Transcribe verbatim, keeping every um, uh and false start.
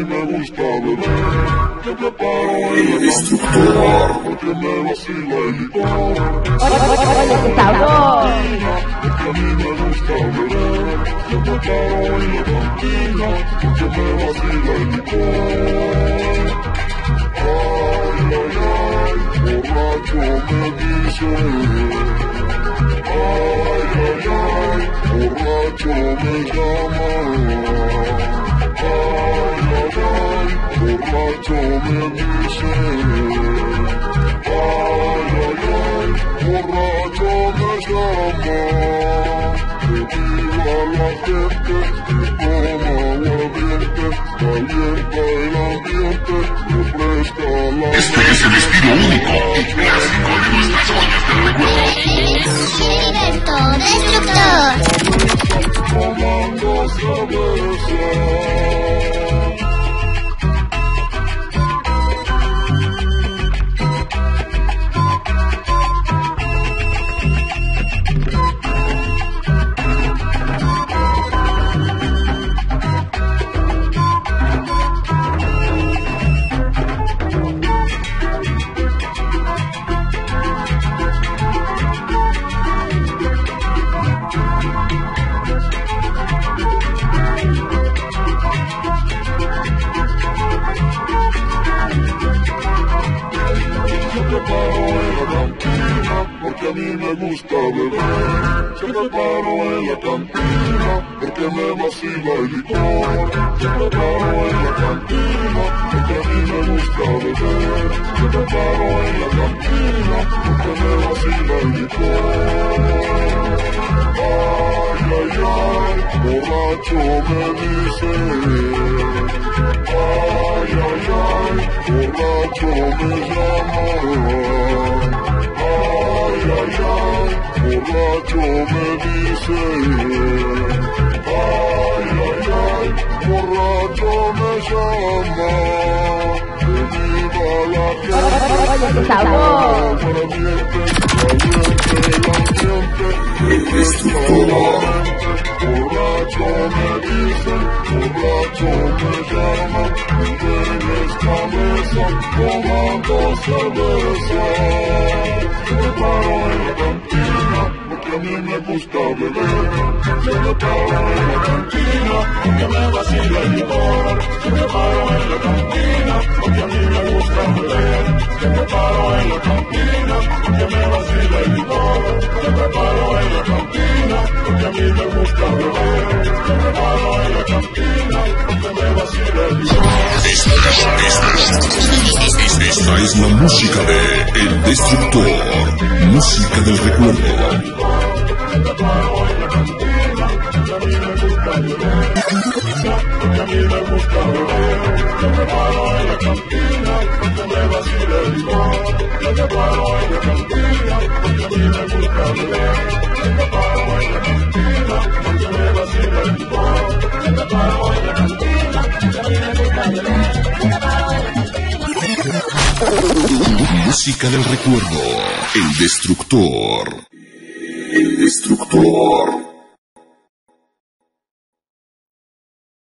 me gusta beber. Te preparo el destructor, porque me vacila el licor. ¡Oye, qué sabor! Porque a mí me gusta beber. Te preparo en la cantina, porque me vacila el licor. Ay, ay, ay, borracho me dice. Ay, ay, ay, borracho me llama. Ay, ay, ay, borracho me dice. Ay, ay, ay, borracho me llama. Que viva la gente, que toma aguardiente, calienta el ambiente, refresca la Este es el estilo único y clásico de nuestras joyas del recuerdo. Gilberto Destructor. tomando cerveza. Porque a mí me gusta beber, se preparo en la cantina, porque me vacila el licor. Se preparo en la cantina, porque a mí me gusta beber, se preparo en la cantina, porque me vacila el licor. Ay, ay, ay, borracho me dice. Ay, ay, ay, borracho me llama. Ay, ay, ay, borracho me dice. Ay, ay, ay, borracho me llama. Que viva la gente. ¡Oye, qué sabor! Caliente, caliente el ambiente. Borracho me dice, borracho me llama. Y tienes cabeza tomando cerveza. Se preparo en la cantina, porque a mí me gusta beber. Se preparo en la cantina, porque me vacila el licor. Se preparo en la cantina, porque a mí me gusta beber. Se preparo en la cantina, porque me vacila el licor. Se preparo en la cantina, porque a mí me gusta beber. Se preparo en la cantina, porque me vacila el licor. Esta, esta, esta, esta es la música de El Destructor, música del recuerdo. Se preparo en la cantina, porque a mí me gusta beber. Porque a mí me gusta beber. Se preparo en la cantina, porque me vacila el licor. Se preparo en la cantina, porque a mí me gusta beber. Se preparo en la cantina, porque me vacila el licor. Se preparo en la cantina, porque a mí me gusta beber. Se preparo en la cantina. Música del recuerdo, El Destructor. El Destructor.